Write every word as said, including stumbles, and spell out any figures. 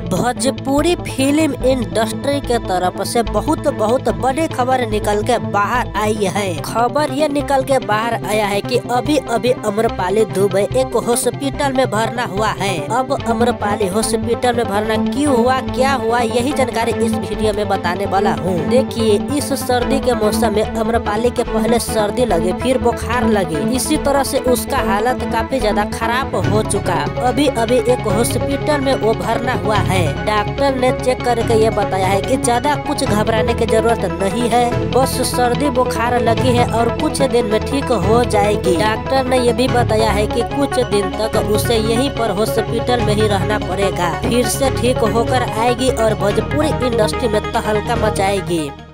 Bhojpuri film industry के तरफ से बहुत बहुत बड़ी खबर निकल के बाहर आई है। खबर ये निकल के बाहर आया है कि अभी अभी अम्रपाली दुबे एक हॉस्पिटल में भरना हुआ है। अब अम्रपाली हॉस्पिटल में भरना क्यों हुआ, क्या हुआ, यही जानकारी इस वीडियो में बताने वाला हूँ। देखिए, इस सर्दी के मौसम में अम्रपाली के पहले सर्दी लगे, फिर बुखार लगे, इसी तरह से उसका हालत काफी ज्यादा खराब हो चुका। अभी अभी एक हॉस्पिटल में वो भरना हुआ है। डॉक्टर ने चेक करके ये बताया है कि ज्यादा कुछ घबराने की जरूरत नहीं है, बस सर्दी बुखार लगी है और कुछ दिन में ठीक हो जाएगी। डॉक्टर ने ये भी बताया है कि कुछ दिन तक उसे यहीं पर हॉस्पिटल में ही रहना पड़ेगा, फिर से ठीक होकर आएगी और भोजपुरी इंडस्ट्री में तहलका मचाएगी।